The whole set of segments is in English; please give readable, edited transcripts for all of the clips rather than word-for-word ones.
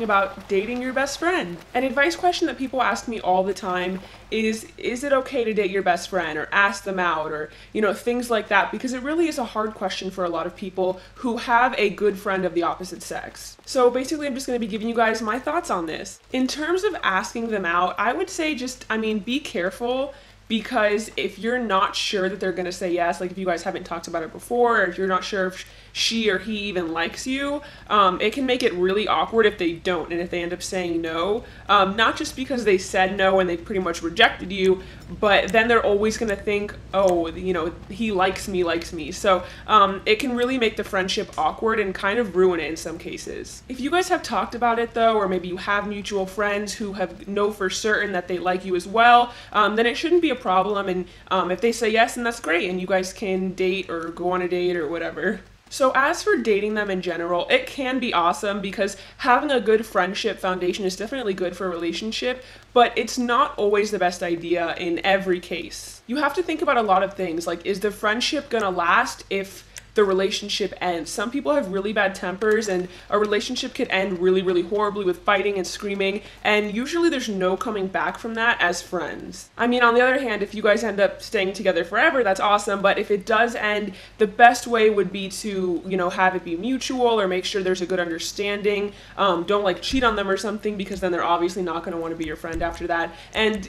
about dating your best friend. An advice question that people ask me all the time is it okay to date your best friend, or ask them out, or things like that, because it really is a hard question for a lot of people who have a good friend of the opposite sex. So basically I'm just going to be giving you guys my thoughts on this. In terms of asking them out, I would say be careful, because if you're not sure that they're going to say yes, like if you guys haven't talked about it before, or if you're not sure if she or he even likes you, it can make it really awkward if they don't, and if they end up saying no, not just because they said no and they pretty much rejected you, but then they're always going to think, oh, he likes me. So it can really make the friendship awkward and kind of ruin it in some cases. If you guys have talked about it though, or maybe you have mutual friends who know for certain that they like you as well, then it shouldn't be a problem, and if they say yes, then that's great, and you guys can date or go on a date or whatever. So as for dating them in general, it can be awesome, because having a good friendship foundation is definitely good for a relationship, but it's not always the best idea in every case. You have to think about a lot of things, like, is the friendship gonna last if the relationship ends? Some people have really bad tempers, and a relationship could end really, really horribly with fighting and screaming, and usually there's no coming back from that as friends. I mean, on the other hand, if you guys end up staying together forever, that's awesome, but if it does end, the best way would be to, have it be mutual, or make sure there's a good understanding. Don't cheat on them or something, because then they're obviously not going to want to be your friend after that. And,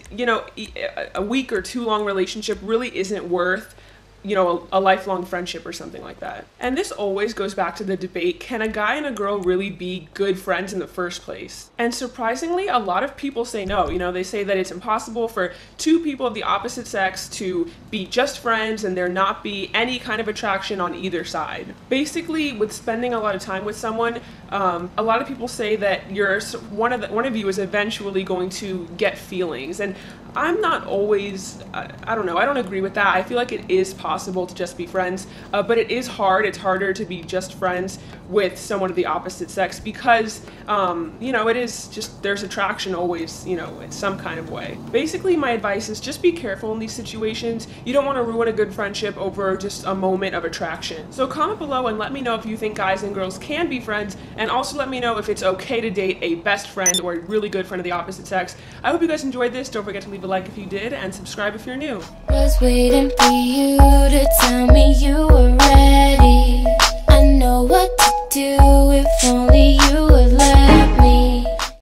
a week or 2 long relationship really isn't worth a lifelong friendship or something like that. And this always goes back to the debate, can a guy and a girl really be good friends in the first place? And surprisingly, a lot of people say no. They say that it's impossible for 2 people of the opposite sex to be just friends and there not be any kind of attraction on either side. Basically, with spending a lot of time with someone, a lot of people say that one of you is eventually going to get feelings, and I'm not always, I don't know, I don't agree with that. I feel like it is possible to just be friends, but it is hard. It's harder to be just friends with someone of the opposite sex, because, it is just, there's attraction always, in some kind of way. Basically, my advice is just be careful in these situations. You don't want to ruin a good friendship over just a moment of attraction. So comment below and let me know if you think guys and girls can be friends, and also let me know if it's okay to date a best friend or a really good friend of the opposite sex. I hope you guys enjoyed this. Don't forget to leave a like if you did, and subscribe if you're new. Was waiting for you to tell me you were ready.